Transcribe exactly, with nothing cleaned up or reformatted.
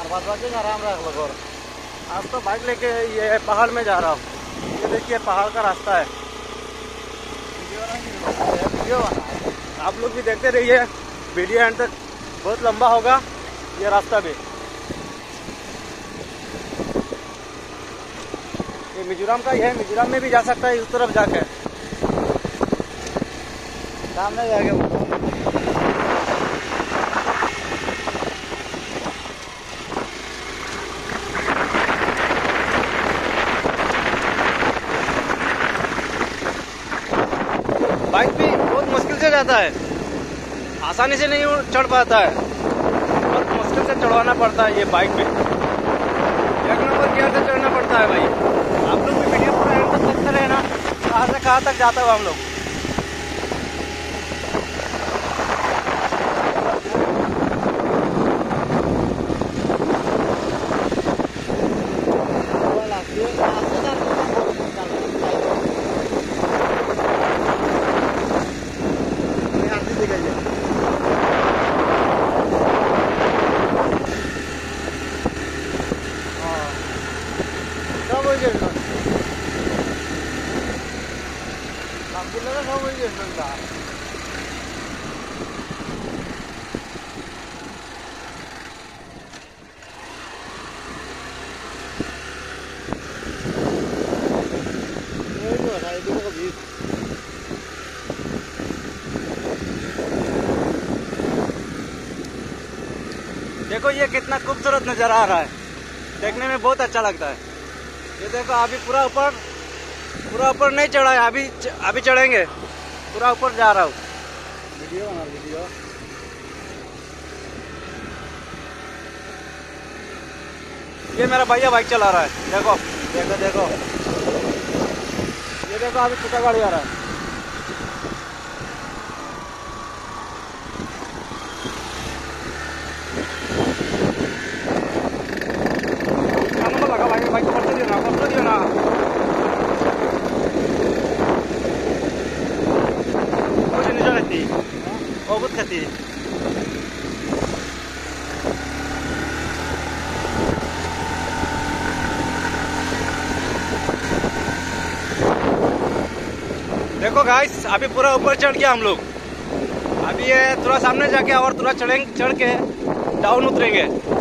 आराम रख लो। आज तो बाइक लेके ये पहाड़ में जा रहा हूँ। ये देखिए पहाड़ का रास्ता है। वीडियो आप लोग भी देखते रहिए, वीडियो एंड तक बहुत लंबा होगा ये रास्ता भी। ये मिजोरम का ही है, मिजोरम में भी जा सकता है इस तरफ जाके, सामने जाके। बाइक भी बहुत मुश्किल से जाता है, आसानी से नहीं चढ़ पाता है, बहुत मुश्किल से चढ़वाना पड़ता है ये बाइक पे। एक नंबर गियर से चढ़ना पड़ता है भाई। आप लोग भी वीडियो पूरा एंड तक देखते रहे ना, कहाँ से कहाँ तक जाता है हम लोग। देखो ये कितना खूबसूरत नज़र आ रहा है, देखने में बहुत अच्छा लगता है। ये देखो अभी पूरा ऊपर पूरा ऊपर नहीं चढ़ा है, अभी अभी चढ़ेंगे। पूरा ऊपर जा रहा हूँ। वीडियो बना वीडियो। ये मेरा भैया बाइक चला रहा है, देखो देखो देखो। ये देखो अभी छोटा गाड़ी आ रहा है। बाइक पकड़ दियो ना, पकड़ दियो ना। कुछ नहीं रहती, वो बहुत खाती। देखो गाइस अभी पूरा ऊपर चढ़ गया हम लोग। अभी ये थोड़ा सामने जाके और थोड़ा चढ़ेंगे, चढ़ के डाउन उतरेंगे।